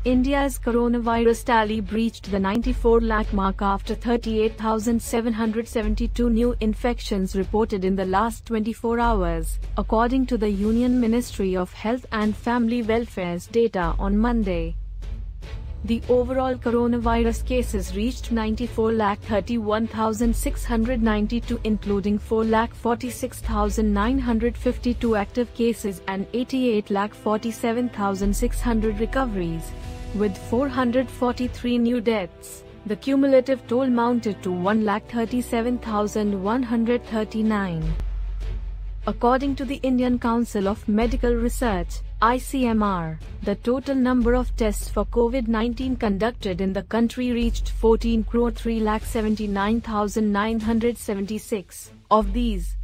India's coronavirus tally breached the 94 lakh mark after 38,772 new infections reported in the last 24 hours, according to the Union Ministry of Health and Family Welfare's data on Monday. The overall coronavirus cases reached 94,31,692, including 4,46,952 active cases and 88,47,600 recoveries. With 443 new deaths, the cumulative toll mounted to 1,37,139. According to the Indian Council of Medical Research (ICMR), the total number of tests for COVID-19 conducted in the country reached 14,379,976. Of these,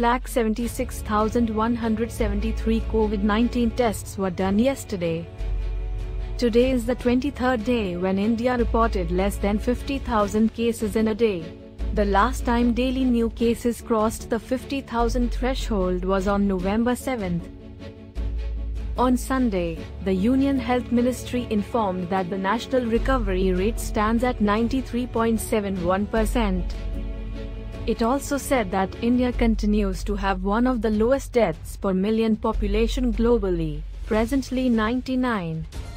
8,76,173 COVID-19 tests were done yesterday. Today is the 23rd day when India reported less than 50,000 cases in a day. The last time daily new cases crossed the 50,000 threshold was on November 7. On Sunday, the Union Health Ministry informed that the national recovery rate stands at 93.71%. It also said that India continues to have one of the lowest deaths per million population globally, presently 99.